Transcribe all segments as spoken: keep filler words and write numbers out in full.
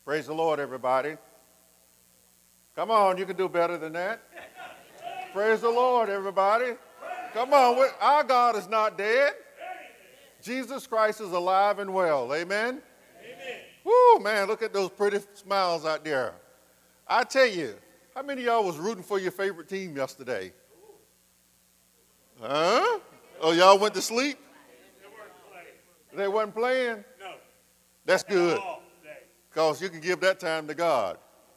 Praise the Lord, everybody. Come on, you can do better than that. Praise the Lord, everybody. Come on, our God is not dead. Jesus Christ is alive and well. Amen? Amen. Woo, man, look at those pretty smiles out there. I tell you, how many of y'all was rooting for your favorite team yesterday? Huh? Oh, y'all went to sleep? They weren't playing. They wasn't playing? No. That's good, Day. because you can give that time to God.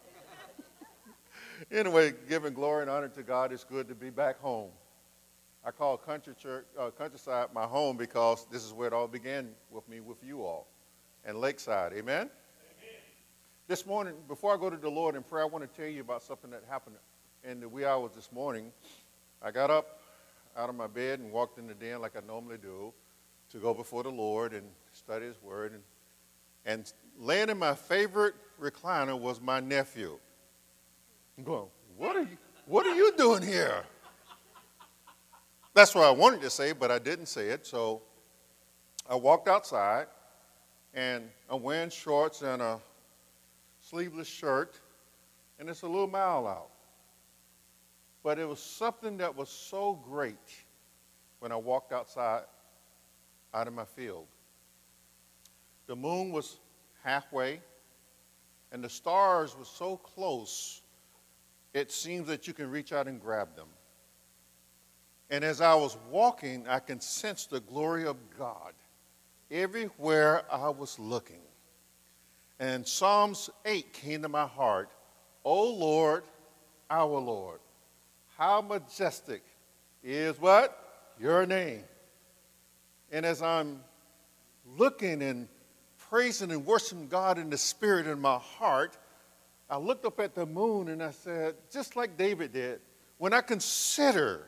Anyway, giving glory and honor to God, it's good to be back home. I call country church, uh, Countryside my home because this is where it all began with me, with you all, and Lakeside. Amen? Amen? This morning, before I go to the Lord in prayer, I want to tell you about something that happened in the wee hours this morning. I got up out of my bed and walked in the den like I normally do to go before the Lord and study His Word. And, and laying in my favorite recliner was my nephew. I'm going, what are you, what are you doing here? That's what I wanted to say, but I didn't say it. So I walked outside, and I'm wearing shorts and a sleeveless shirt, and it's a little mile out. But it was something that was so great when I walked outside out of my field. The moon was halfway, and the stars were so close, it seems that you can reach out and grab them. And as I was walking, I can sense the glory of God everywhere I was looking. And Psalms eight came to my heart. O Lord, our Lord, how majestic is what? Your name. And as I'm looking and praising and worshiping God in the spirit in my heart, I looked up at the moon and I said, just like David did, when I consider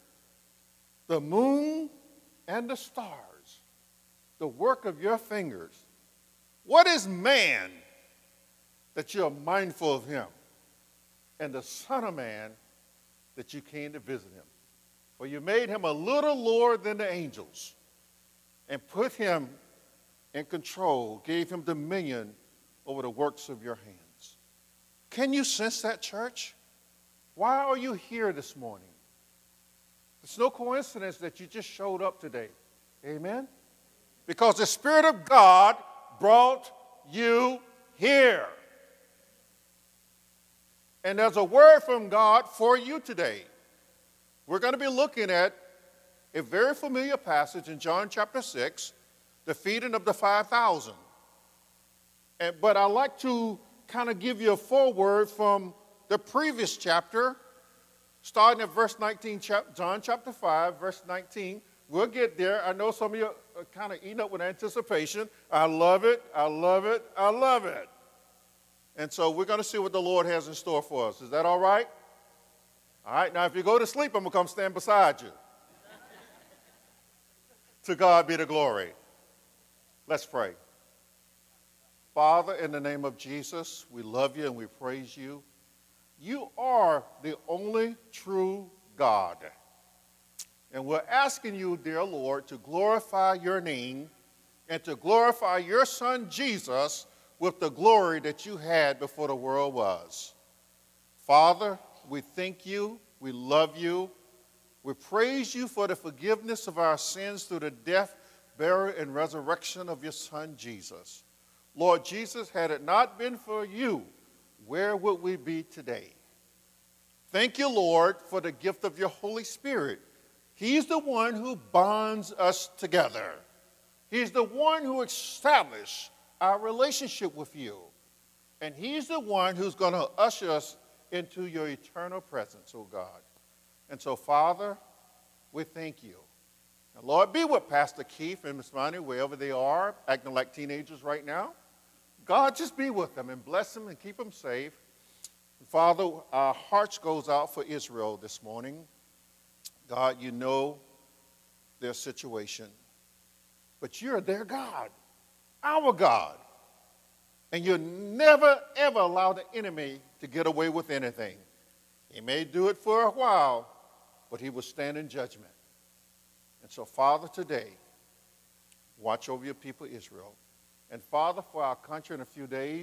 the moon and the stars, the work of your fingers, what is man that you're mindful of him? And the Son of Man that you came to visit him. For you made him a little lower than the angels and put him in control, gave him dominion over the works of your hands. Can you sense that, church? Why are you here this morning? It's no coincidence that you just showed up today. Amen? Because the Spirit of God brought you here. And there's a word from God for you today. We're going to be looking at a very familiar passage in John chapter six, the feeding of the five thousand. And, but I'd like to kind of give you a foreword from the previous chapter, starting at verse nineteen, John chapter five, verse nineteen. We'll get there. I know some of you are kind of eating up with anticipation. I love it. I love it. I love it. And so we're going to see what the Lord has in store for us. Is that all right? All right. Now, if you go to sleep, I'm going to come stand beside you. To God be the glory. Let's pray. Father, in the name of Jesus, we love you and we praise you. You are the only true God. And we're asking you, dear Lord, to glorify your name and to glorify your Son, Jesus, with the glory that you had before the world was. Father, we thank you. We love you. We praise you for the forgiveness of our sins through the death, burial, and resurrection of your Son, Jesus. Lord Jesus, had it not been for you, where would we be today? Thank you, Lord, for the gift of your Holy Spirit. He's the one who bonds us together. He's the one who established our relationship with you. And he's the one who's going to usher us into your eternal presence, oh God. And so, Father, we thank you. And Lord, be with Pastor Keith and Miss Monty, wherever they are, acting like teenagers right now. God, just be with them and bless them and keep them safe. And Father, our hearts goes out for Israel this morning. God, you know their situation. But you're their God, our God. And you never, ever allow the enemy to get away with anything. He may do it for a while, but he will stand in judgment. And so, Father, today, watch over your people, Israel. And Father, for our country in a few days,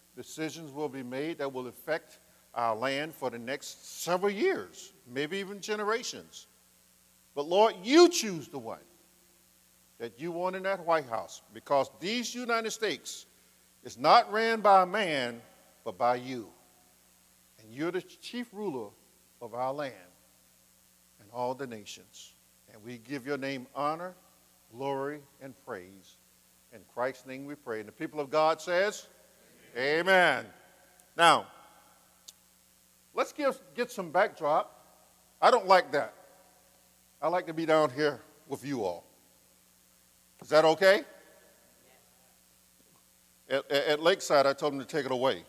decisions will be made that will affect our land for the next several years, maybe even generations. But Lord, you choose the one that you want in that White House, because these United States is not ran by a man, but by you. And you're the chief ruler of our land and all the nations. And we give your name honor, glory, and praise. In Christ's name we pray. And the people of God says, amen. Amen. Now, let's give, get some backdrop. I don't like that. I like to be down here with you all. Is that okay? At, at Lakeside, I told them to take it away.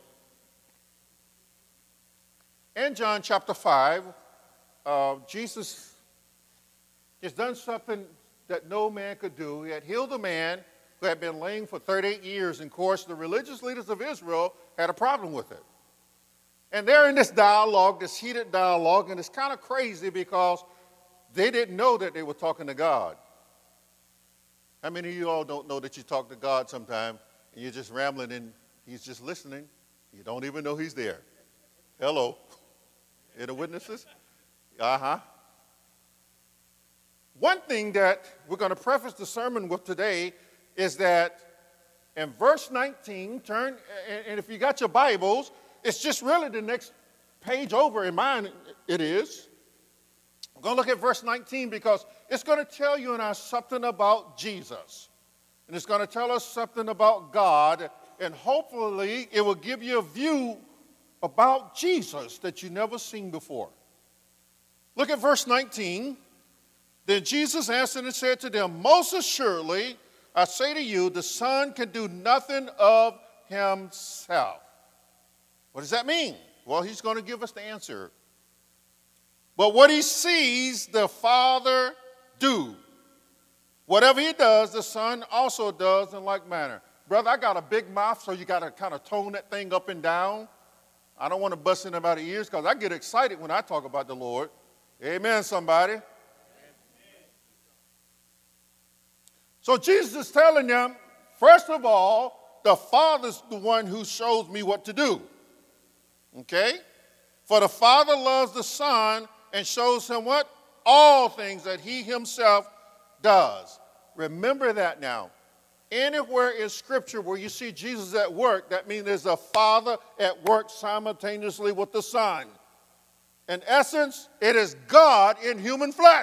In John chapter five, uh, Jesus has done something that no man could do. He had healed a man who had been lame for thirty-eight years. And of course, the religious leaders of Israel had a problem with it. And they're in this dialogue, this heated dialogue, and it's kind of crazy because they didn't know that they were talking to God. How many of you all don't know that you talk to God sometime and you're just rambling and he's just listening? You don't even know he's there. Hello. Any the witnesses? Uh-huh. One thing that we're going to preface the sermon with today is that in verse nineteen, turn, and if you got your Bibles, it's just really the next page over in mine, it is. I'm going to look at verse nineteen because it's going to tell you and I something about Jesus. And it's going to tell us something about God. And hopefully it will give you a view about Jesus that you've never seen before. Look at verse nineteen. Then Jesus answered and said to them, most assuredly, I say to you, the Son can do nothing of himself. What does that mean? Well, he's going to give us the answer. But what he sees the Father do, whatever he does, the Son also does in like manner. Brother, I got a big mouth, so you got to kind of tone that thing up and down. I don't want to bust in about ears because I get excited when I talk about the Lord. Amen, somebody. Amen. So Jesus is telling them, first of all, the Father's the one who shows me what to do. Okay? For the Father loves the Son and shows him what? All things that he himself does. Remember that now. Anywhere in Scripture where you see Jesus at work, that means there's a Father at work simultaneously with the Son. In essence, it is God in human flesh.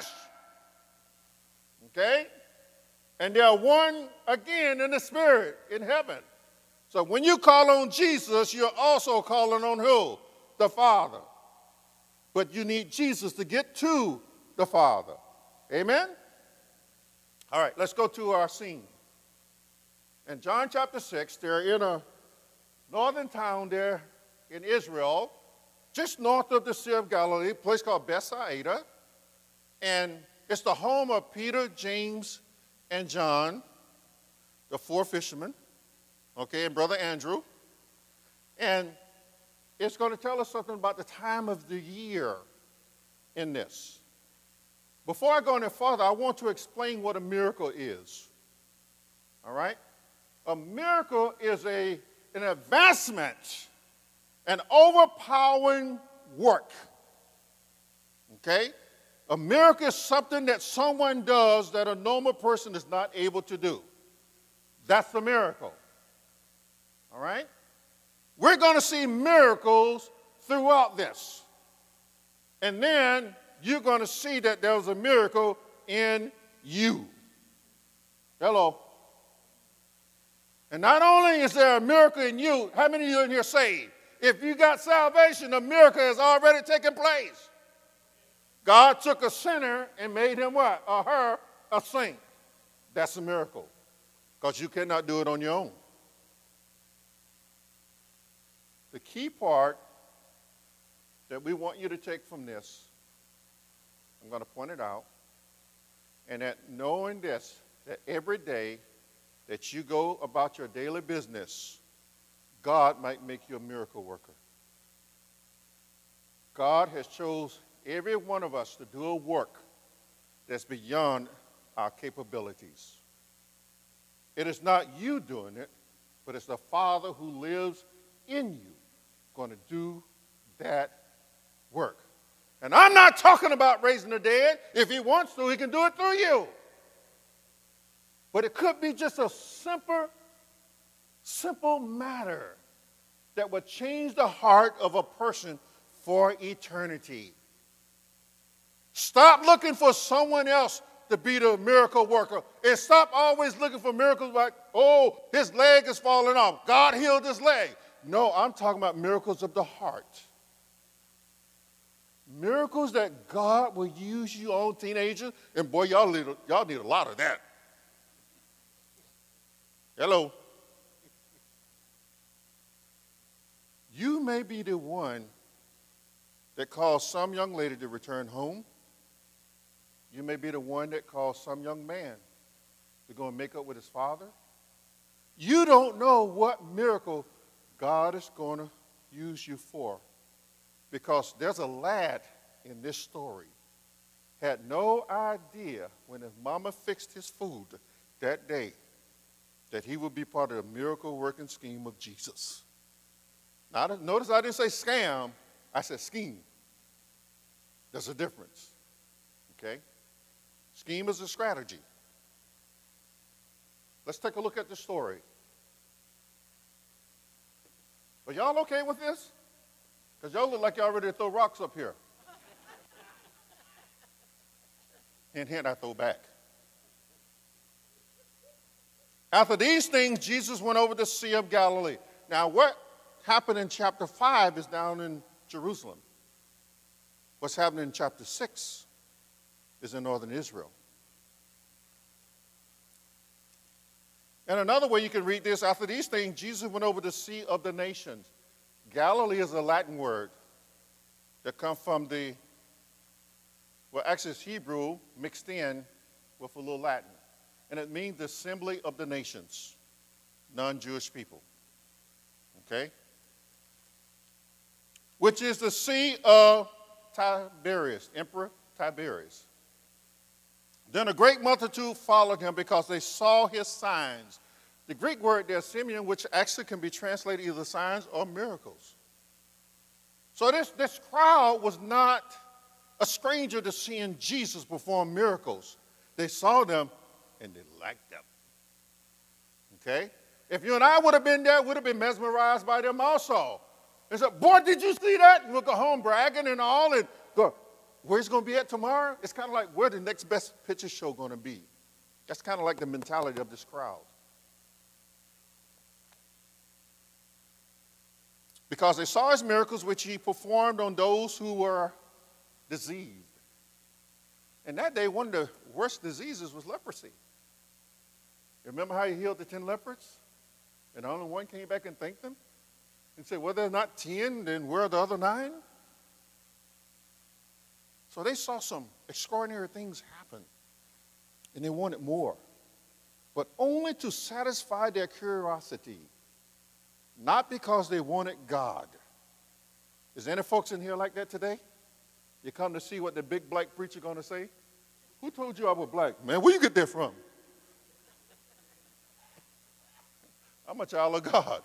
Okay? And they are one again in the Spirit in heaven. So when you call on Jesus, you're also calling on who? The Father. But you need Jesus to get to the Father. Amen? All right, let's go to our scene. In John chapter six, they're in a northern town there in Israel, just north of the Sea of Galilee, a place called Bethsaida. And it's the home of Peter, James, and John, the four fishermen, okay, and Brother Andrew. And it's going to tell us something about the time of the year in this. Before I go any further, I want to explain what a miracle is. All right? A miracle is a, an advancement, an overpowering work. Okay? A miracle is something that someone does that a normal person is not able to do. That's a miracle. All right? We're going to see miracles throughout this. And then you're going to see that there's a miracle in you. Hello. And not only is there a miracle in you, how many of you in here saved? If you got salvation, a miracle has already taken place. God took a sinner and made him what? Or her a saint. That's a miracle. Because you cannot do it on your own. The key part that we want you to take from this, I'm going to point it out, and that knowing this, that every day that you go about your daily business, God might make you a miracle worker. God has chose every one of us to do a work that's beyond our capabilities. It is not you doing it, but it's the Father who lives in you going to do that work. And I'm not talking about raising the dead. If he wants to, he can do it through you. But it could be just a simple, simple matter that would change the heart of a person for eternity. Stop looking for someone else to be the miracle worker. And stop always looking for miracles like, oh, his leg is falling off. God healed his leg. No, I'm talking about miracles of the heart. Miracles that God will use you on, teenagers. And boy, y'all need, y'all need a lot of that. Hello. You may be the one that caused some young lady to return home. You may be the one that caused some young man to go and make up with his father. You don't know what miracle God is going to use you for. Because there's a lad in this story had no idea when his mama fixed his food that day that he would be part of the miracle working scheme of Jesus. Now, notice I didn't say scam, I said scheme. There's a difference, okay? Scheme is a strategy. Let's take a look at the story. Are y'all okay with this? Because y'all look like y'all ready to throw rocks up here. Hint, hint, I throw back. After these things, Jesus went over the Sea of Galilee. Now, what happened in chapter five is down in Jerusalem. What's happening in chapter six is in northern Israel. And another way you can read this, after these things, Jesus went over the Sea of the Nations. Galilee is a Latin word that comes from the, well, actually it's Hebrew mixed in with a little Latin. And it means the assembly of the nations, non-Jewish people. Okay? Which is the Sea of Tiberias, Emperor Tiberius. Then a great multitude followed him because they saw his signs. The Greek word there, Simeon, which actually can be translated either signs or miracles. So this, this crowd was not a stranger to seeing Jesus perform miracles. They saw them and they liked them. Okay? If you and I would have been there, would have been mesmerized by them also. They said, boy, did you see that? And we'll go home bragging and all and go, where's it going to be at tomorrow? It's kind of like, where's the next best picture show going to be? That's kind of like the mentality of this crowd. Because they saw his miracles which he performed on those who were diseased. And that day, one of the worst diseases was leprosy. You remember how he healed the ten lepers? And only one came back and thanked them? And said, well, there's not ten, then where are the other nine? So they saw some extraordinary things happen. And they wanted more. But only to satisfy their curiosity. Not because they wanted God. Is there any folks in here like that today? You come to see what the big black preacher going to say? Who told you I was black? Man, where you get that from? I'm a child of God.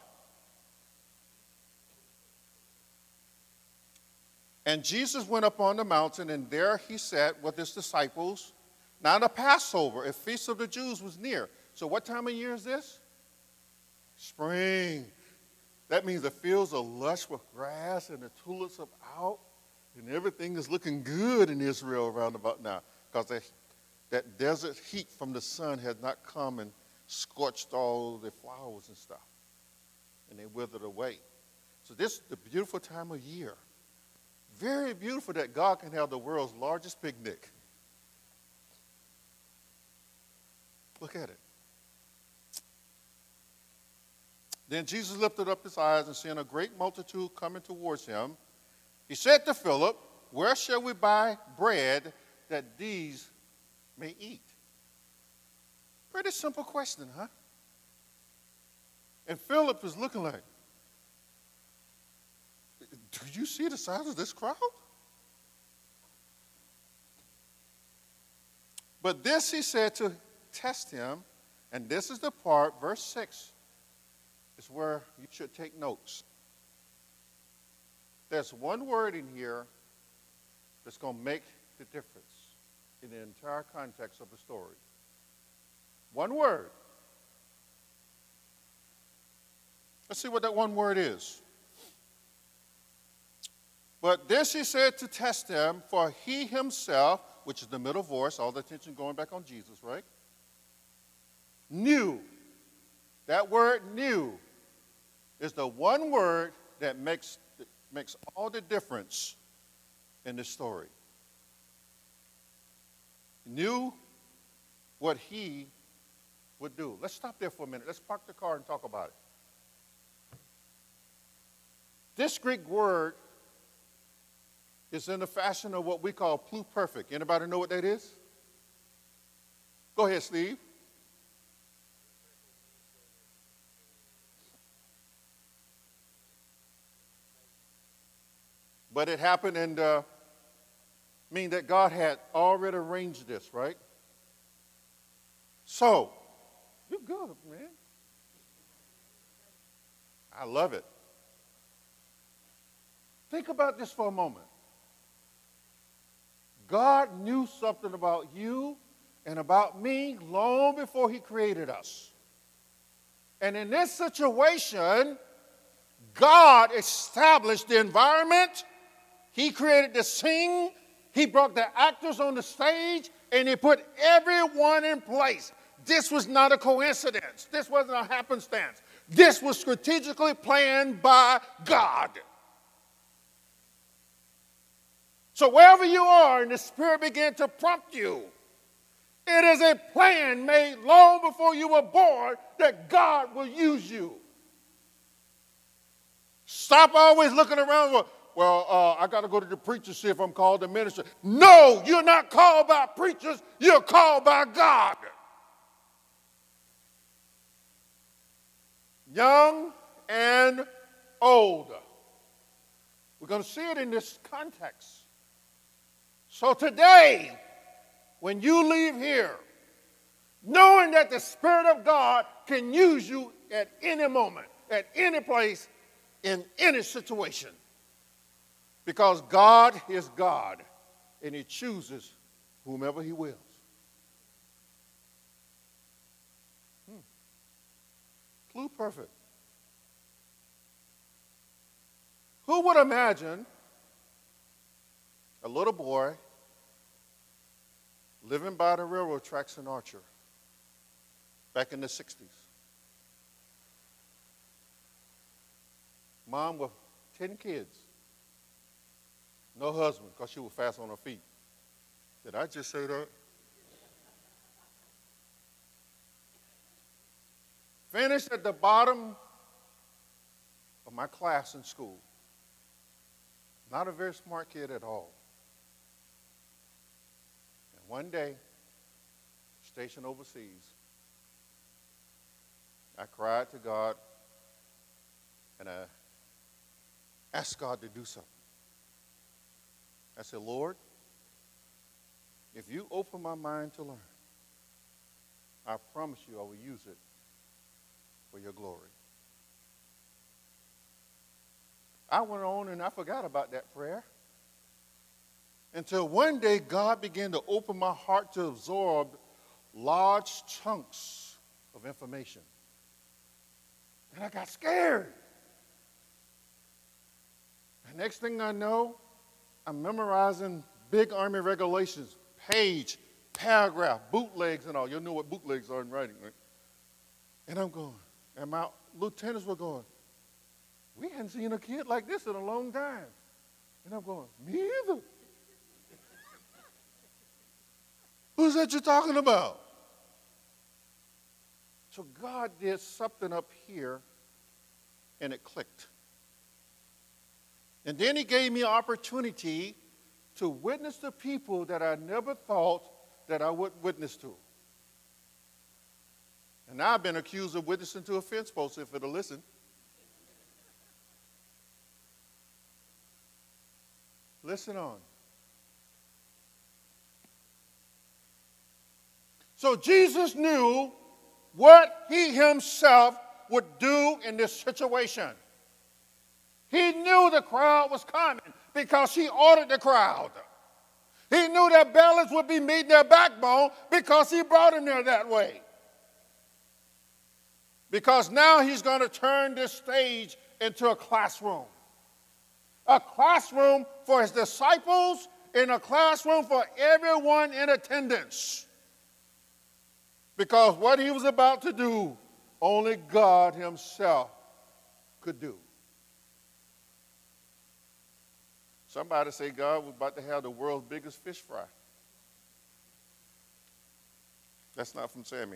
And Jesus went up on the mountain, and there he sat with his disciples. Now the Passover, a feast of the Jews, was near. So what time of year is this? Spring. That means the fields are lush with grass and the tulips are out and everything is looking good in Israel around about now because that, that desert heat from the sun has not come and scorched all the flowers and stuff and they withered away. So this is the beautiful time of year. Very beautiful that God can have the world's largest picnic. Look at it. Then Jesus lifted up his eyes and seeing a great multitude coming towards him, he said to Philip, where shall we buy bread that these may eat? Pretty simple question, huh? And Philip is looking like, do you see the size of this crowd? But this he said to test him, and this is the part, verse six, is where you should take notes. there's one word in here that's going to make the difference in the entire context of the story. One word. Let's see what that one word is. But this he said to test them, for he himself, which is the middle voice, all the attention going back on Jesus, right? Knew. That word knew is the one word that makes, that makes all the difference in this story. Knew what he would do. Let's stop there for a minute. Let's park the car and talk about it. This Greek word is in the fashion of what we call pluperfect. Anybody know what that is? Go ahead, Steve. But it happened and uh, mean that God had already arranged this, right? So, you're good, man. I love it. Think about this for a moment. God knew something about you and about me long before he created us. And in this situation, God established the environment. He created the scene. He brought the actors on the stage, and he put everyone in place. This was not a coincidence. This wasn't a happenstance. This was strategically planned by God. So wherever you are, and the Spirit began to prompt you, it is a plan made long before you were born that God will use you. Stop always looking around, well, well uh, I got to go to the preacher, see if I'm called to minister. No, you're not called by preachers. You're called by God. Young and old. We're going to see it in this context. So today, when you leave here, knowing that the Spirit of God can use you at any moment, at any place, in any situation, because God is God, and he chooses whomever he wills. Hmm. Clue perfect. Who would imagine a little boy living by the railroad tracks in Archer back in the sixties? Mom with ten kids. No husband, because she was fast on her feet. Did I just say that? Finished at the bottom of my class in school. Not a very smart kid at all. And one day, stationed overseas, I cried to God and I asked God to do something. I said, Lord, if you open my mind to learn, I promise you I will use it for your glory. I went on and I forgot about that prayer until one day God began to open my heart to absorb large chunks of information. And I got scared. The next thing I know, I'm memorizing big Army regulations, page, paragraph, bootlegs and all. You'll know what bootlegs are in writing, right? And I'm going, and my lieutenants were going, we hadn't seen a kid like this in a long time. And I'm going, me either. Who's that you're talking about? So God did something up here, and it clicked. And then he gave me an opportunity to witness to people that I never thought that I would witness to. And now I've been accused of witnessing to a fence post if it'll listen. Listen on. So Jesus knew what he himself would do in this situation. He knew the crowd was coming because he ordered the crowd. He knew their bellies would be meeting their backbone because he brought them there that way. Because now he's going to turn this stage into a classroom. A classroom for his disciples and a classroom for everyone in attendance. Because what he was about to do, only God himself could do. Somebody say God was about to have the world's biggest fish fry. That's not from Sammy.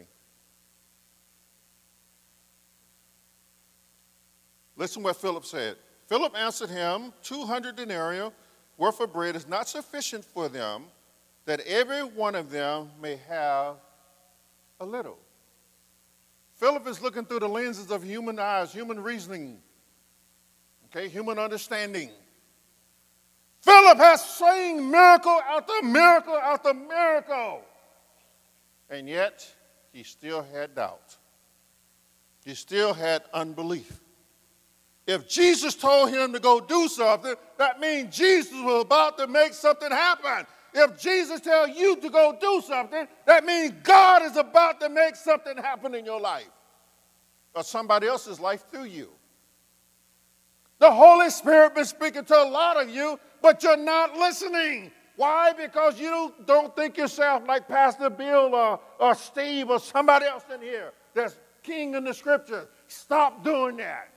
Listen what Philip said. Philip answered him, two hundred denarii worth of bread is not sufficient for them, that every one of them may have a little. Philip is looking through the lenses of human eyes, human reasoning, okay, human understanding. Philip has seen miracle after miracle after miracle. And yet, he still had doubt. He still had unbelief. If Jesus told him to go do something, that means Jesus was about to make something happen. If Jesus tells you to go do something, that means God is about to make something happen in your life or somebody else's life through you. The Holy Spirit been speaking to a lot of you, but you're not listening. Why? Because you don't think yourself like Pastor Bill or, or Steve or somebody else in here that's king in the scripture. Stop doing that.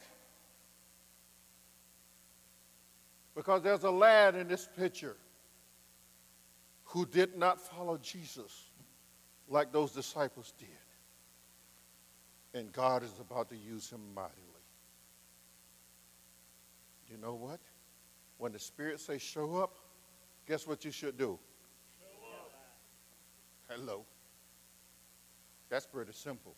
Because there's a lad in this picture who did not follow Jesus like those disciples did. And God is about to use him mightily. You know what? When the Spirit says show up, guess what you should do? Show up. Hello. That's pretty simple.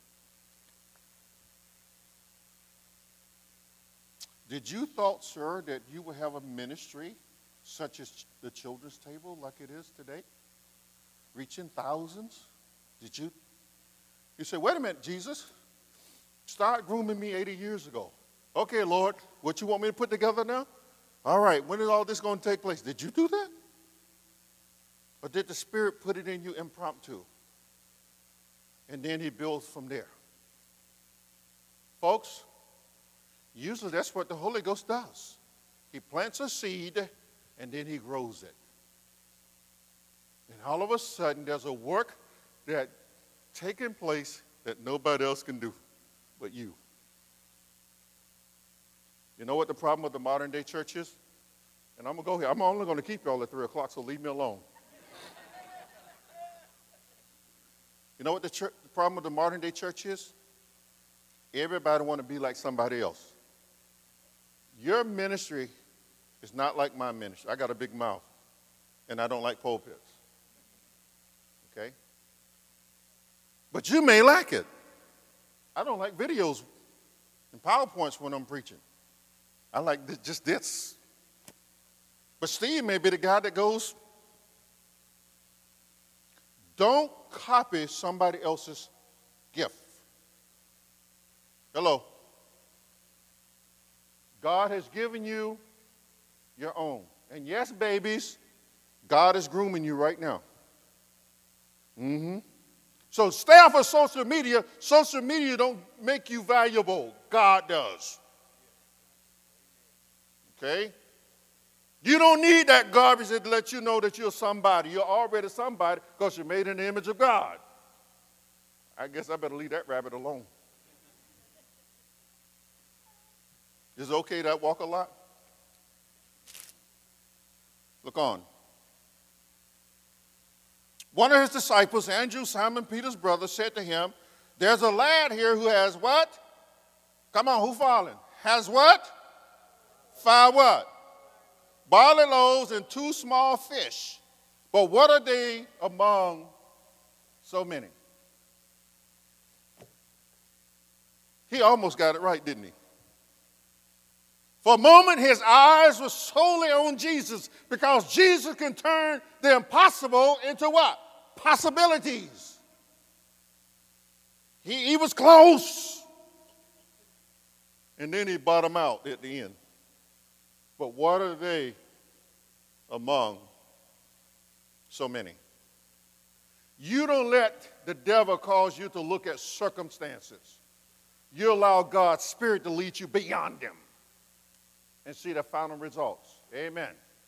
Did you thought, sir, that you would have a ministry such as the children's table like it is today? Reaching thousands? Did you? You say, wait a minute, Jesus. Start grooming me eighty years ago. Okay, Lord, what you want me to put together now? All right, when is all this going to take place? Did you do that? Or did the Spirit put it in you impromptu? And then he builds from there. Folks, usually that's what the Holy Ghost does. He plants a seed and then he grows it. And all of a sudden there's a work that taking place that nobody else can do but you. You know what the problem with the modern day church is? And I'm going to go here. I'm only going to keep y'all at three o'clock, so leave me alone. You know what the, church, the problem with the modern day church is? Everybody want to be like somebody else. Your ministry is not like my ministry. I got a big mouth, and I don't like pulpits. Okay? But you may like it. I don't like videos and PowerPoints when I'm preaching. I like this, just this. But Steve may be the guy that goes, don't copy somebody else's gift. Hello. God has given you your own. And yes, babies, God is grooming you right now. Mm-hmm. So stay off of social media. Social media don't make you valuable. God does. Okay? You don't need that garbage to let you know that you're somebody. You're already somebody because you're made in the image of God. I guess I better leave that rabbit alone. Is it okay that I walk a lot? Look on. One of his disciples, Andrew, Simon Peter's brother, said to him, there's a lad here who has what? Come on, who fallen? Has what? Five what? Barley loaves and two small fish. But what are they among so many? He almost got it right, didn't he? For a moment, his eyes were solely on Jesus because Jesus can turn the impossible into what? Possibilities. He, he was close. And then he bottomed out at the end. But what are they among so many? You don't let the devil cause you to look at circumstances. You allow God's Spirit to lead you beyond them and see the final results. Amen.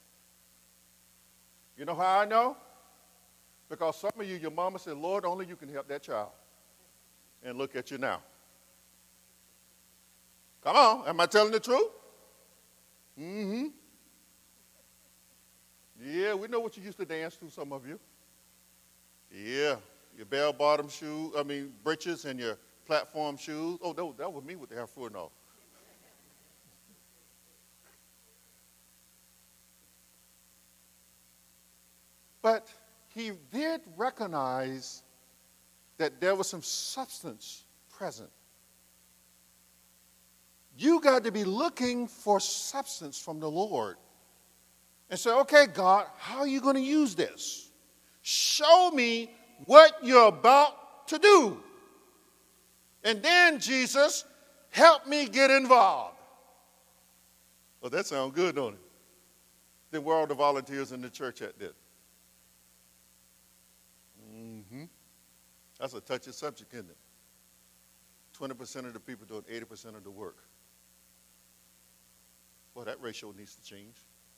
You know how I know? Because some of you, your mama said, Lord, only you can help that child. And look at you now. Come on, am I telling the truth? Mm-hmm. Yeah, we know what you used to dance to, some of you. Yeah, your bell-bottom shoes, I mean, breeches and your platform shoes. Oh, that, that was me with the hair full and all. But he did recognize that there was some substance present. You got to be looking for substance from the Lord. And say, okay, God, how are you going to use this? Show me what you're about to do. And then, Jesus, help me get involved. Well, that sounds good, don't it? Then where are the volunteers in the church at that? Mm-hmm. That's a touchy subject, isn't it? twenty percent of the people doing eighty percent of the work. Well, that ratio needs to change.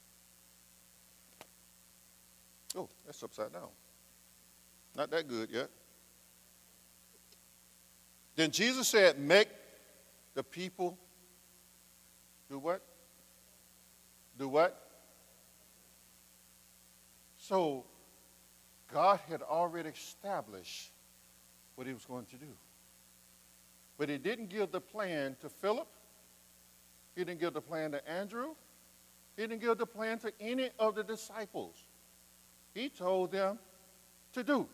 Oh, that's upside down. Not that good yet. Then Jesus said, make the people do what? Do what? So God had already established what he was going to do. But he didn't give the plan to Philip. He didn't give the plan to Andrew. He didn't give the plan to any of the disciples. He told them to do.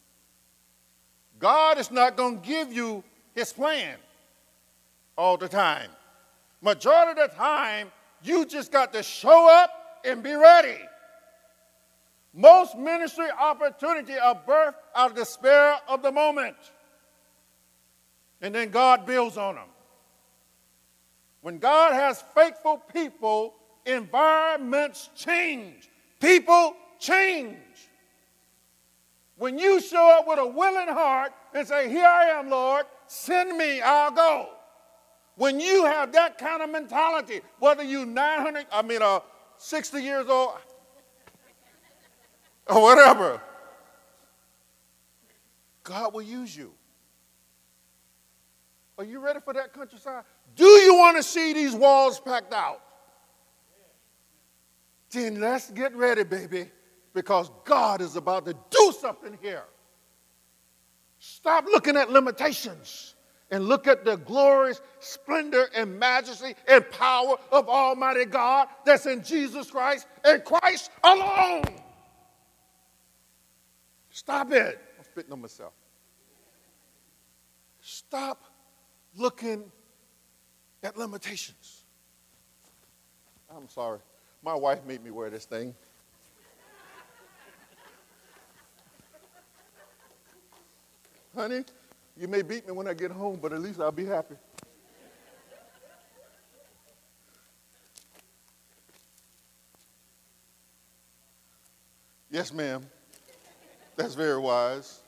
God is not going to give you his plan all the time. Majority of the time, you just got to show up and be ready. Most ministry opportunities are birthed out of the despair of the moment. And then God builds on them. When God has faithful people, environments change. People change. When you show up with a willing heart and say, here I am, Lord, send me, I'll go. When you have that kind of mentality, whether you're nine hundred, I mean, uh, sixty years old, or whatever, God will use you. Are you ready for that countryside? Do you want to see these walls packed out? Then let's get ready, baby, because God is about to do something here. Stop looking at limitations and look at the glorious splendor and majesty and power of Almighty God that's in Jesus Christ and Christ alone. Stop it. I'm spitting on myself. Stop looking at limitations. I'm sorry. My wife made me wear this thing. Honey, you may beat me when I get home, but at least I'll be happy. Yes, ma'am. That's very wise.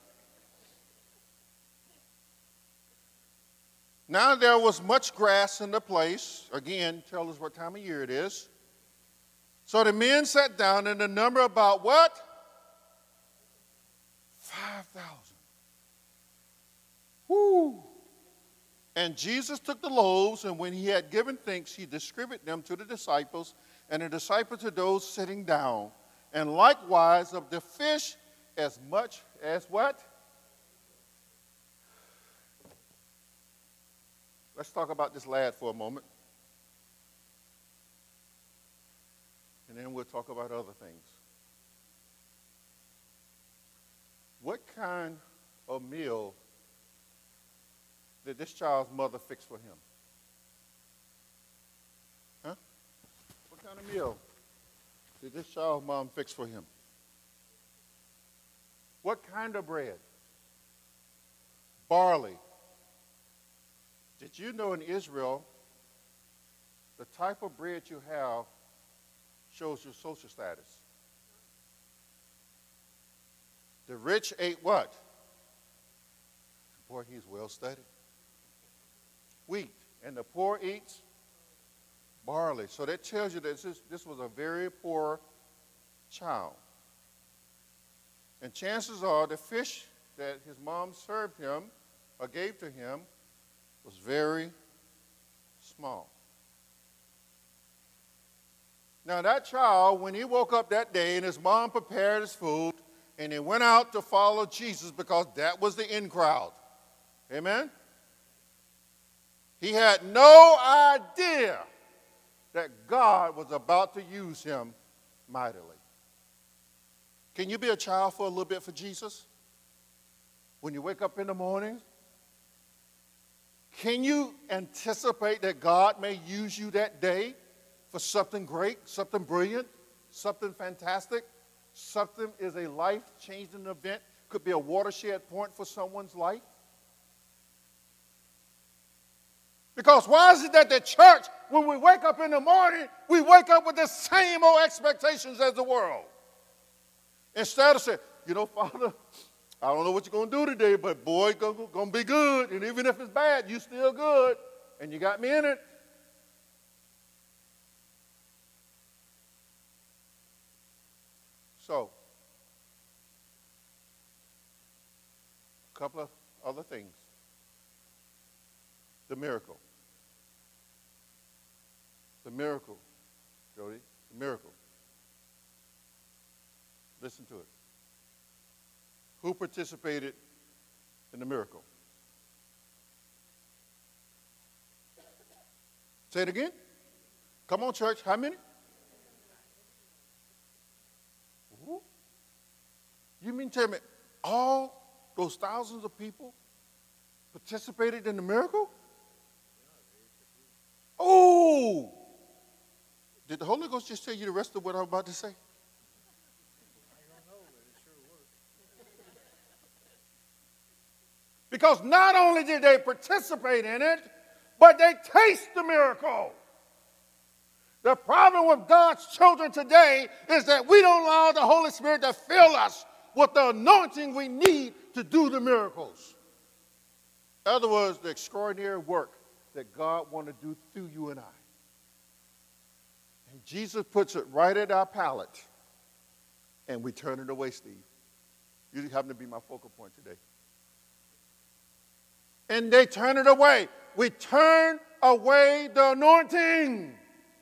Now there was much grass in the place. Again, tell us what time of year it is. So the men sat down, and the number about what? five thousand. Woo! And Jesus took the loaves, and when he had given thanks, he distributed them to the disciples, and the disciples to those sitting down. And likewise of the fish as much as what? Let's talk about this lad for a moment. And then we'll talk about other things. What kind of meal did this child's mother fix for him? Huh? What kind of meal did this child's mom fix for him? What kind of bread? Barley. Did you know in Israel, the type of bread you have shows your social status. The rich ate what? Boy, he's well studied. Wheat. And the poor eats barley. So that tells you that this, this was a very poor child. And chances are the fish that his mom served him or gave to him was very small. Now that child, when he woke up that day and his mom prepared his food and he went out to follow Jesus because that was the in crowd. Amen? He had no idea that God was about to use him mightily. Can you be a child for a little bit for Jesus? When you wake up in the morning, can you anticipate that God may use you that day for something great, something brilliant, something fantastic? Something is a life-changing event, could be a watershed point for someone's life. Because why is it that the church, when we wake up in the morning, we wake up with the same old expectations as the world? Instead of saying, you know, Father, I don't know what you're going to do today, but boy, it's going to be good. And even if it's bad, you're still good. And you got me in it. So, a couple of other things. The miracle. The miracle, Jody, the miracle. Listen to it. Who participated in the miracle? Say it again. Come on, church. How many? Ooh. You mean tell me all those thousands of people participated in the miracle? Oh! Did the Holy Ghost just tell you the rest of what I'm about to say? Because not only did they participate in it, but they taste the miracle. The problem with God's children today is that we don't allow the Holy Spirit to fill us with the anointing we need to do the miracles. In other words, the extraordinary work that God wanted to do through you and I. And Jesus puts it right at our palate, and we turn it away, Steve. You happen to be my focal point today. And they turn it away. We turn away the anointing.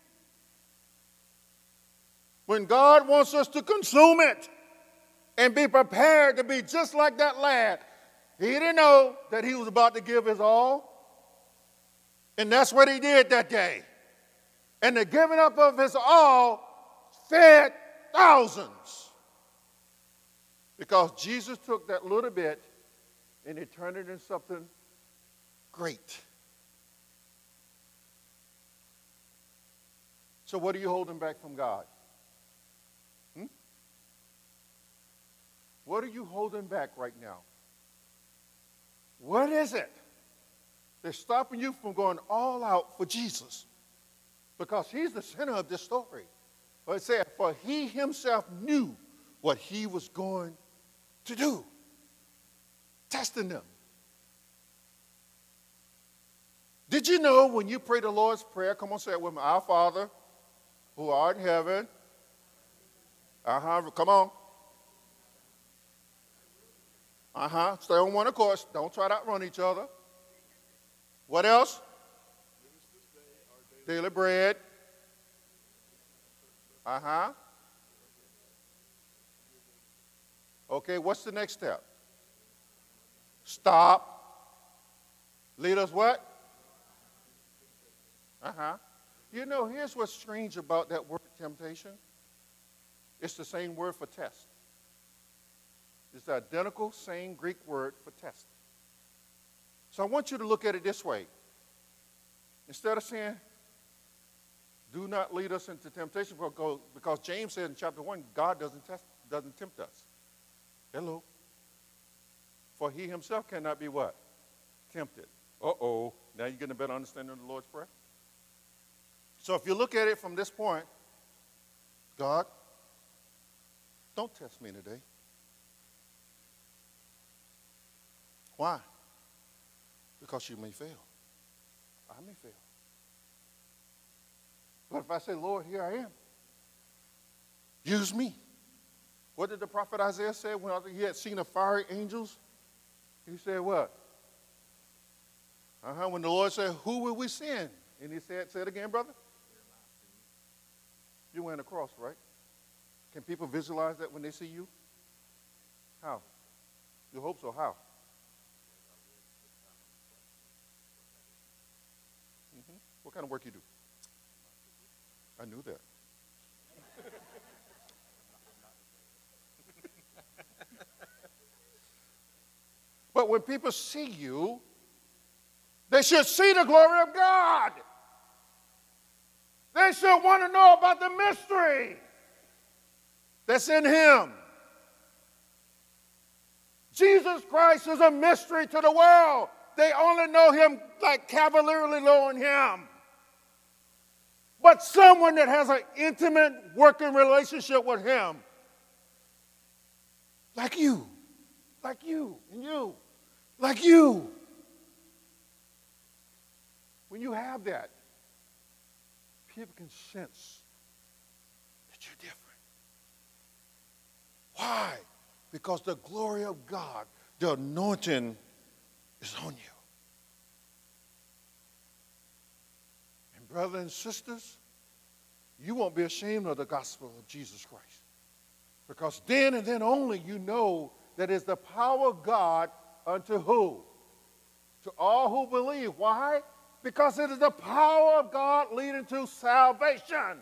When God wants us to consume it and be prepared to be just like that lad, he didn't know that he was about to give his all. And that's what he did that day. And the giving up of his all fed thousands. Because Jesus took that little bit and he turned it into something great. So what are you holding back from God? Hmm? What are you holding back right now? What is it that's stopping you from going all out for Jesus? Because he's the center of this story. But it said, for he himself knew what he was going to do. Testing them. Did you know when you pray the Lord's Prayer, come on, say it with me, our Father, who art in heaven, uh-huh, come on. Uh-huh, stay on one accord. Don't try to outrun each other. What else? Daily bread. Uh-huh. Okay, what's the next step? Stop. Lead us what? Uh-huh. You know, here's what's strange about that word temptation. It's the same word for test. It's the identical same Greek word for test. So I want you to look at it this way. Instead of saying, do not lead us into temptation, because James said in chapter one, God doesn't test, doesn't tempt us. Hello. For he himself cannot be what? Tempted. Uh-oh. Now you're getting a better understanding of the Lord's Prayer? So if you look at it from this point, God, don't test me today. Why? Because you may fail. I may fail. But if I say, Lord, here I am, use me. What did the prophet Isaiah say when he had seen the fiery angels? He said what? Uh-huh. When the Lord said, who will we send? And he said, say it again, brother. You're wearing a cross, right? Can people visualize that when they see you? How? You hope so. How? Mm-hmm. What kind of work you do? I knew that. But when people see you, they should see the glory of God. They should want to know about the mystery that's in him. Jesus Christ is a mystery to the world. They only know him like cavalierly knowing him. But someone that has an intimate working relationship with him, like you, like you, and you, like you. When you have that, people can sense that you're different. Why? Because the glory of God, the anointing is on you. And brothers and sisters, you won't be ashamed of the gospel of Jesus Christ. Because then and then only you know that it's the power of God unto who? To all who believe. Why? Because it is the power of God leading to salvation.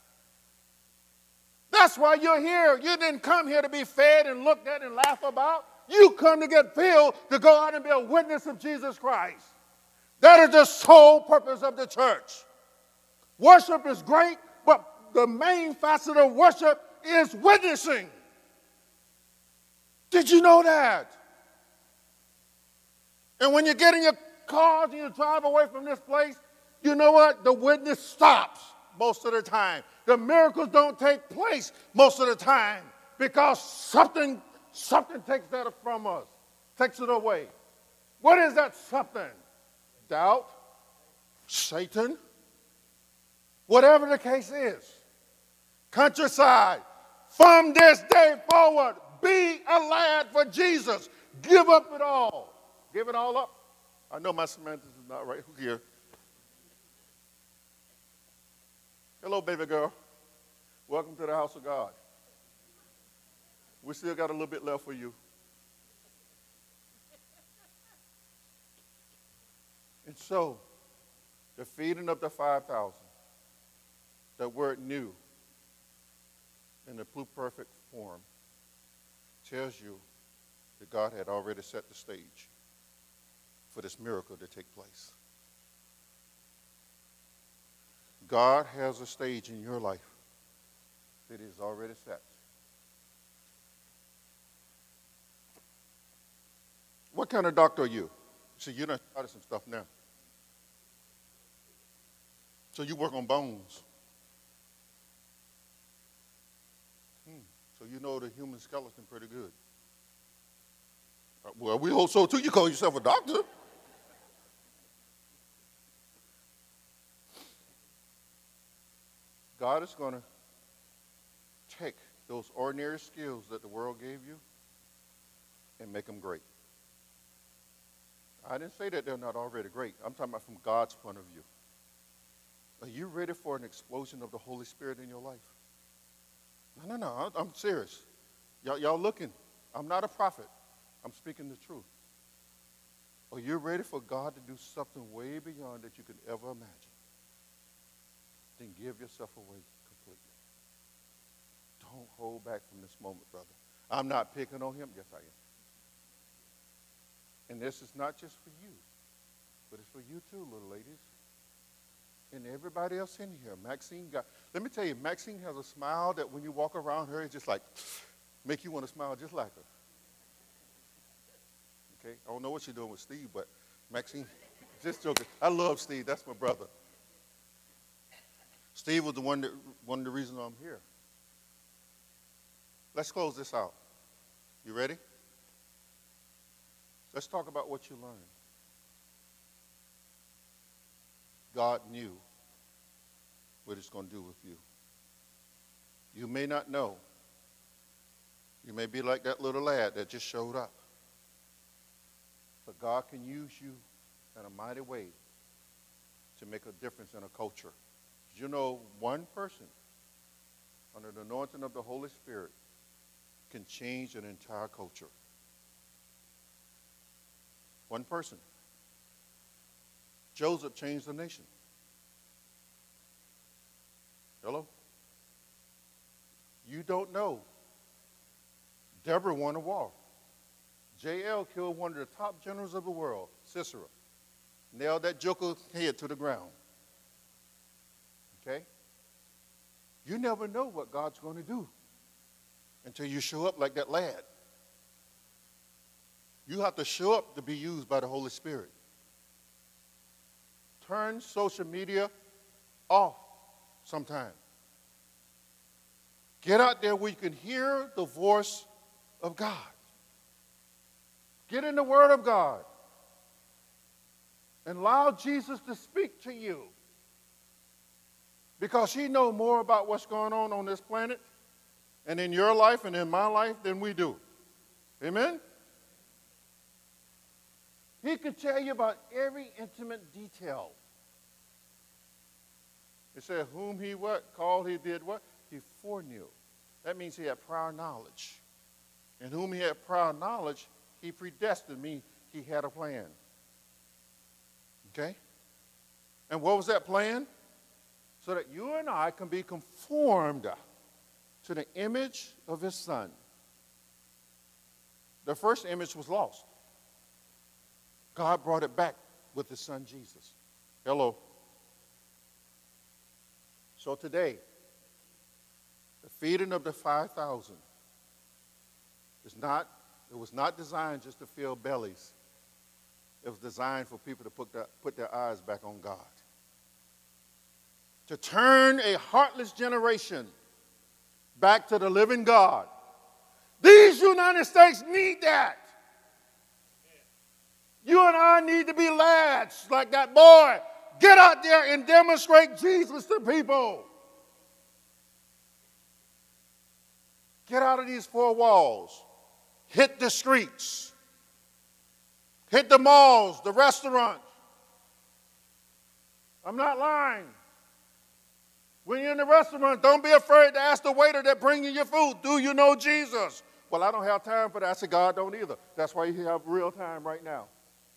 That's why you're here. You didn't come here to be fed and looked at and laughed about. You come to get filled to go out and be a witness of Jesus Christ. That is the sole purpose of the church. Worship is great, but the main facet of worship is witnessing. Did you know that? And when you get in your cars and you drive away from this place, you know what? The witness stops most of the time. The miracles don't take place most of the time because something, something takes that from us, takes it away. What is that something? Doubt, Satan, whatever the case is. Countryside, from this day forward, be a lad for Jesus. Give up it all. Give it all up. I know my semantics is not right here. Hello, baby girl. Welcome to the house of God. We still got a little bit left for you. And so, the feeding of the five thousand, that word new, in the pluperfect form, tells you that God had already set the stage for this miracle to take place. God has a stage in your life that is already set. What kind of doctor are you? See, you done started some stuff now. So you work on bones. Hmm. So you know the human skeleton pretty good. Uh, well, we hope so too. You call yourself a doctor. God is going to take those ordinary skills that the world gave you and make them great. I didn't say that they're not already great. I'm talking about from God's point of view. Are you ready for an explosion of the Holy Spirit in your life? No, no, no. I'm serious. Y'all, y'all looking. I'm not a prophet. I'm speaking the truth. Are you ready for God to do something way beyond that you could ever imagine? Then give yourself away completely. Don't hold back from this moment, brother. I'm not picking on him. Yes, I am. And this is not just for you, but it's for you too, little ladies. And everybody else in here. Maxine got, let me tell you, Maxine has a smile that when you walk around her, it's just like, make you want to smile just like her. Okay? I don't know what you're doing with Steve, but Maxine, just joking. I love Steve. That's my brother. Steve was the one that, one of the reasons I'm here. Let's close this out. You ready? Let's talk about what you learned. God knew what it's going to do with you. You may not know. You may be like that little lad that just showed up. But God can use you in a mighty way to make a difference in a culture. Did you know one person under the anointing of the Holy Spirit can change an entire culture? One person. Joseph changed the nation. Hello? You don't know. Deborah won a war. J L killed one of the top generals of the world, Sisera. Nailed that joker head to the ground. Okay? You never know what God's going to do until you show up like that lad. You have to show up to be used by the Holy Spirit. Turn social media off sometime. Get out there where you can hear the voice of God. Get in the Word of God. And allow Jesus to speak to you. Because he knows more about what's going on on this planet and in your life and in my life than we do. Amen? He could tell you about every intimate detail. It said, whom he what? Called, he did what? He foreknew. That means he had prior knowledge. And whom he had prior knowledge, he predestined me. He had a plan. Okay? And what was that plan? So that you and I can be conformed to the image of his son. The first image was lost. God brought it back with his son Jesus. Hello. So today, the feeding of the five thousand is not, it was not designed just to fill bellies. It was designed for people to put their, put their eyes back on God. To turn a heartless generation back to the living God. These United States need that. You and I need to be lads like that boy. Get out there and demonstrate Jesus to people. Get out of these four walls. Hit the streets. Hit the malls, the restaurants. I'm not lying. When you're in the restaurant, don't be afraid to ask the waiter that brings you your food, do you know Jesus? Well, I don't have time for that. I said, God don't either. That's why you have real time right now.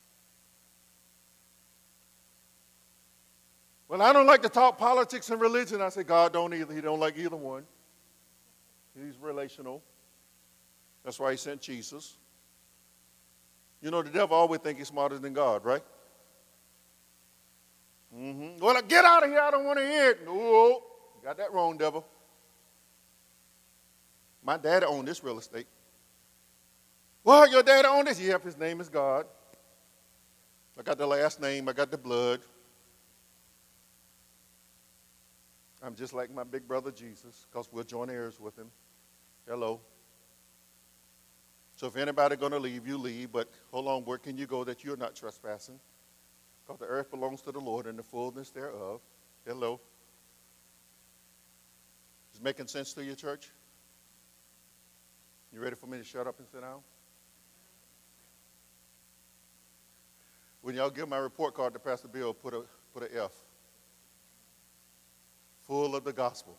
Well, I don't like to talk politics and religion. I said, God don't either. He don't like either one. He's relational. That's why he sent Jesus. You know, the devil always thinks he's smarter than God, right? Mm-hmm. Well, get out of here. I don't want to hear it. No, you got that wrong, devil. My daddy owned this real estate. Well, your daddy owned this? Yep, his name is God. I got the last name. I got the blood. I'm just like my big brother Jesus, because we're joint heirs with him. Hello. So if anybody going to leave, you leave. But hold on, where can you go that you're not trespassing? Because the earth belongs to the Lord and the fullness thereof. Hello. Is it making sense to your church? You ready for me to shut up and sit down? When y'all give my report card to Pastor Bill, put a, put an F. Full of the gospel.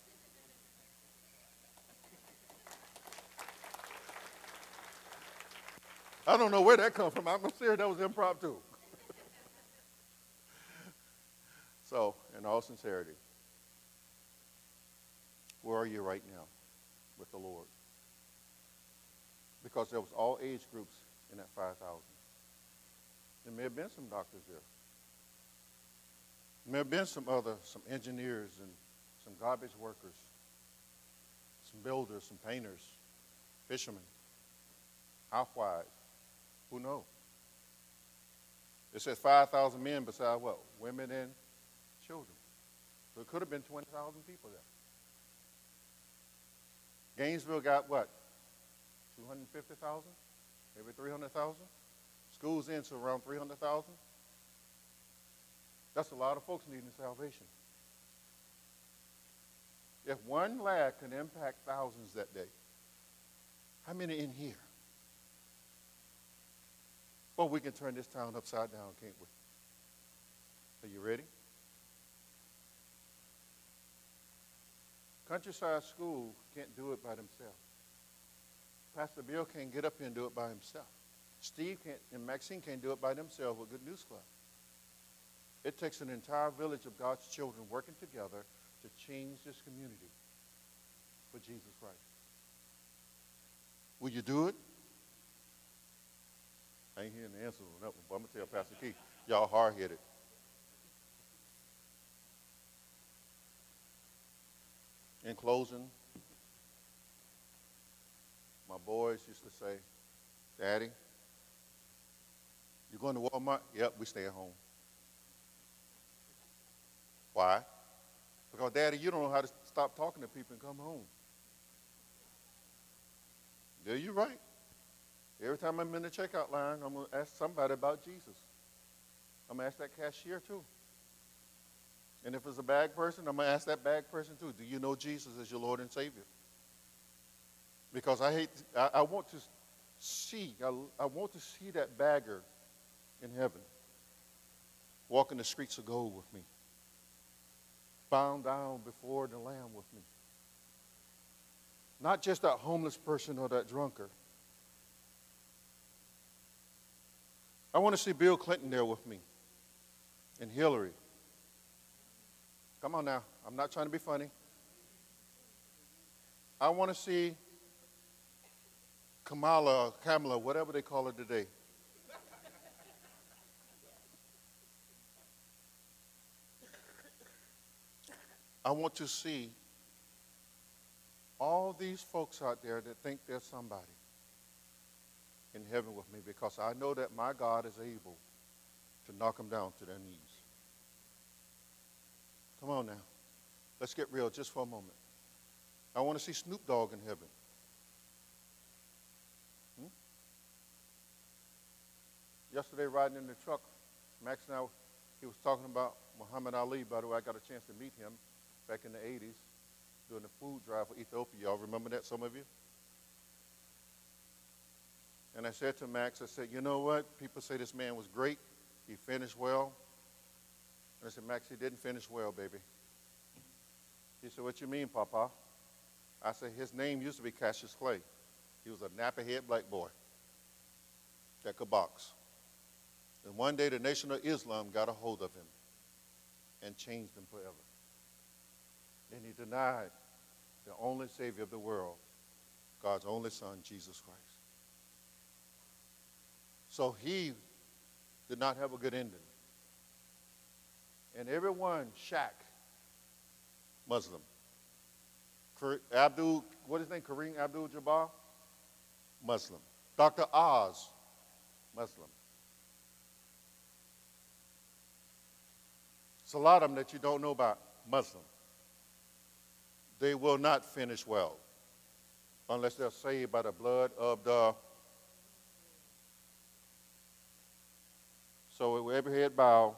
I don't know where that comes from. I'm serious, that was impromptu. So, in all sincerity, where are you right now with the Lord? Because there was all age groups in that five thousand. There may have been some doctors there. There may have been some other, some engineers and some garbage workers, some builders, some painters, fishermen, housewives. Who knows? It says five thousand men besides what? Women and children. So it could have been twenty thousand people there. Gainesville got what? two hundred fifty thousand? Maybe three hundred thousand? Schools in to around three hundred thousand? That's a lot of folks needing salvation. If one lad can impact thousands that day, how many in here? Well, we can turn this town upside down, can't we? Are you ready? Countryside School can't do it by themselves. Pastor Bill can't get up here and do it by himself. Steve can't, and Maxine can't do it by themselves with Good News Club. It takes an entire village of God's children working together to change this community for Jesus Christ. Will you do it? I ain't hearing the answers on that one, but I'm going to tell Pastor Keith, y'all hard-headed. In closing, my boys used to say, Daddy, you going to Walmart? Yep, we stay at home. Why? Because, Daddy, you don't know how to stop talking to people and come home. Yeah, you're right. Every time I'm in the checkout line, I'm going to ask somebody about Jesus. I'm going to ask that cashier, too. And if it's a bag person, I'm going to ask that bag person, too. Do you know Jesus as your Lord and Savior? Because I hate, I, I want to see, I, I want to see that bagger in heaven walking the streets of gold with me, bound down before the Lamb with me. Not just that homeless person or that drunkard. I want to see Bill Clinton there with me and Hillary. Come on now. I'm not trying to be funny. I want to see Kamala, Kamala, whatever they call her today. I want to see all these folks out there that think they're somebody in heaven with me, because I know that my God is able to knock them down to their knees. Come on now. Let's get real just for a moment. I want to see Snoop Dogg in heaven. Hmm? Yesterday, riding in the truck, Max and I, he was talking about Muhammad Ali. By the way, I got a chance to meet him back in the eighties doing the food drive for Ethiopia. Y'all remember that, some of you? And I said to Max, I said, you know what? People say this man was great. He finished well. And I said, Max, he didn't finish well, baby. He said, what you mean, Papa? I said, his name used to be Cassius Clay. He was a nappy-head black boy that could box. And one day the Nation of Islam got a hold of him and changed him forever. And he denied the only Savior of the world, God's only Son, Jesus Christ. So he did not have a good ending. And everyone, Shaq, Muslim. Abdul, what is his name? Kareem Abdul-Jabbar, Muslim. Doctor Oz, Muslim. It's a lot of them that you don't know about, Muslim. They will not finish well unless they're saved by the blood of the. So with every head bow,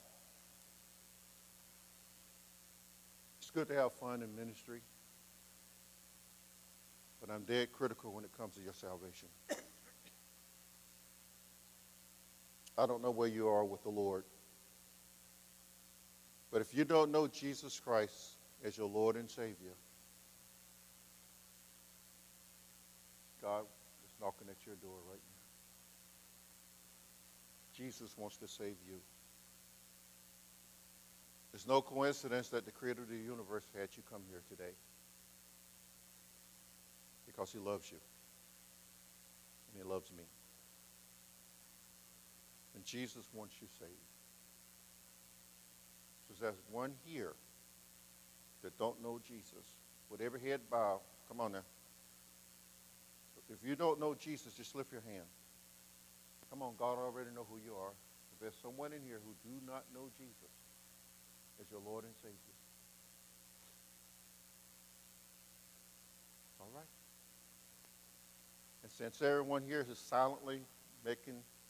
it's good to have fun in ministry, but I'm dead critical when it comes to your salvation. I don't know where you are with the Lord, but if you don't know Jesus Christ as your Lord and Savior, God is knocking at your door right now. Jesus wants to save you. It's no coincidence that the Creator of the universe had you come here today, because he loves you and he loves me. And Jesus wants you saved. So there's one here that don't know Jesus. With every head bowed, come on now. If you don't know Jesus, just lift your hand. Come on, God already know who you are. If there's someone in here who do not know Jesus as your Lord and Savior, all right. And since everyone here is silently making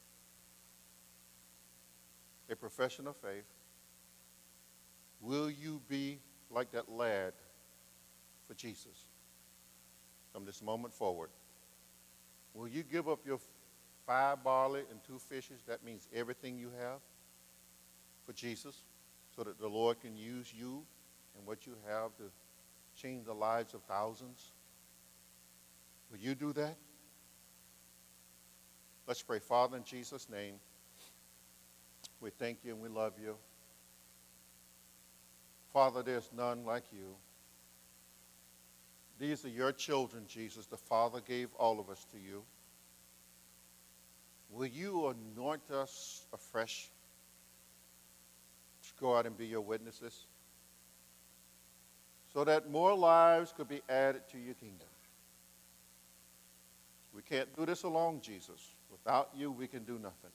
a profession of faith, will you be like that lad for Jesus from this moment forward? Will you give up your five barley and two fishes? That means everything you have for Jesus, so that the Lord can use you and what you have to change the lives of thousands. Will you do that? Let's pray. Father, in Jesus' name, we thank you and we love you. Father, there's none like you. These are your children, Jesus. The Father gave all of us to you. Will you anoint us afresh to go out and be your witnesses, so that more lives could be added to your kingdom? We can't do this alone, Jesus. Without you, we can do nothing.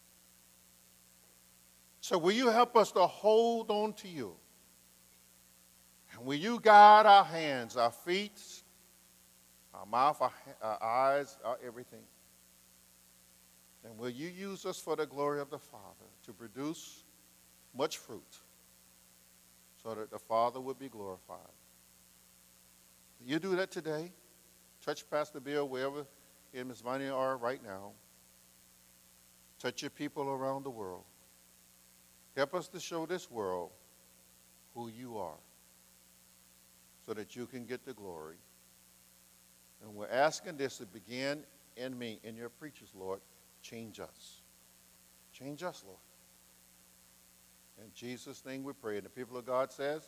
So will you help us to hold on to you? And will you guide our hands, our feet, our mouth, our, our eyes, our everything? And will you use us for the glory of the Father to produce much fruit, so that the Father would be glorified? Will you do that today? Touch Pastor Bill wherever he and Miss Vania are right now. Touch your people around the world. Help us to show this world who you are, so that you can get the glory. And we're asking this to begin in me, in your preachers, Lord. Change us. Change us, Lord. In Jesus' name we pray. And the people of God says,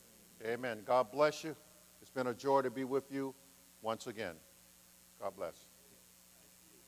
amen. God bless you. It's been a joy to be with you once again. God bless.